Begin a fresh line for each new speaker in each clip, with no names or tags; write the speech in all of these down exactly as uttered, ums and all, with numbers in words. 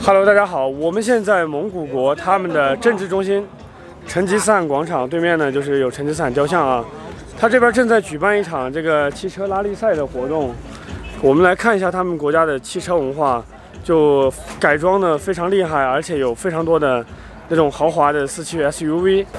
Hello， 大家好，我们现在蒙古国他们的政治中心成吉思汗广场对面呢，就是有成吉思汗雕像啊。他这边正在举办一场这个汽车拉力赛的活动，我们来看一下他们国家的汽车文化，就改装的非常厉害，而且有非常多的那种豪华的四驱 S U V。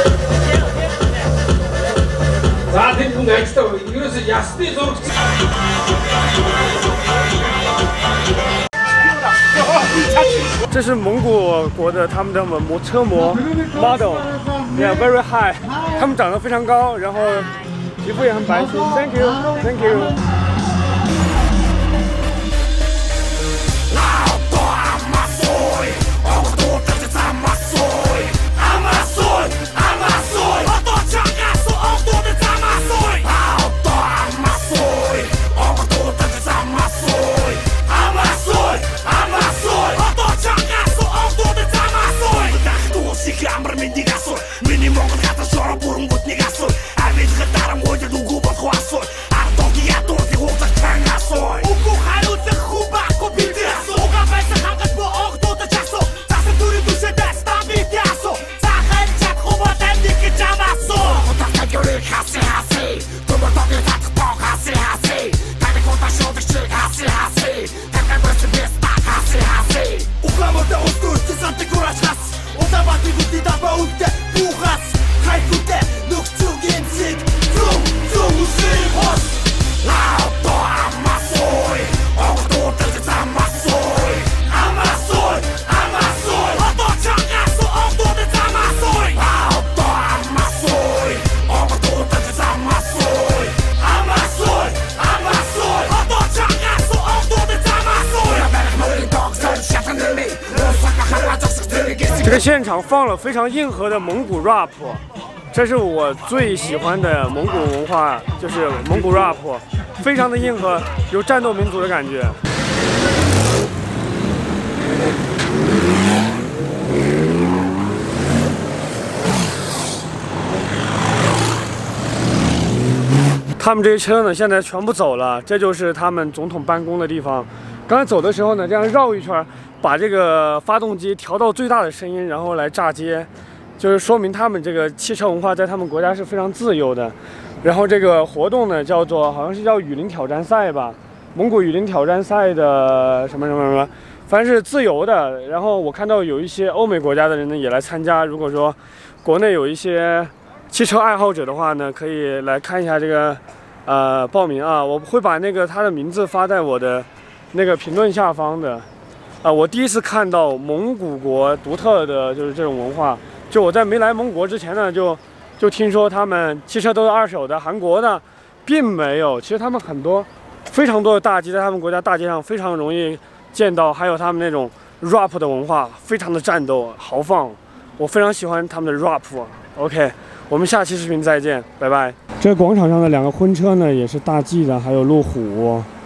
这是蒙古国的他们的摩车模 model，yeah very high， 他们长得非常高，然后皮肤也很白皙。Thank you, thank you。 这个现场放了非常硬核的蒙古 rap， 这是我最喜欢的蒙古文化，就是蒙古 rap， 非常的硬核，有战斗民族的感觉。他们这些车呢，现在全部走了，这就是他们总统办公的地方。刚才走的时候呢，这样绕一圈，把这个发动机调到最大的声音，然后来炸街，就是说明他们这个汽车文化在他们国家是非常自由的。然后这个活动呢，叫做好像是叫雨林挑战赛吧，蒙古雨林挑战赛的什么什么什么，反正是自由的。然后我看到有一些欧美国家的人呢也来参加。如果说国内有一些汽车爱好者的话呢，可以来看一下这个呃报名啊，我会把那个他的名字发在我的那个评论下方的。啊，我第一次看到蒙古国独特的就是这种文化。就我在没来蒙古国之前呢，就就听说他们汽车都是二手的，韩国的并没有。其实他们很多非常多的大 G 在他们国家大街上非常容易见到，还有他们那种 rap 的文化，非常的战斗豪放。我非常喜欢他们的 rap。OK， 我们下期视频再见，拜拜。这个广场上的两个婚车呢，也是大 G 的，还有路虎。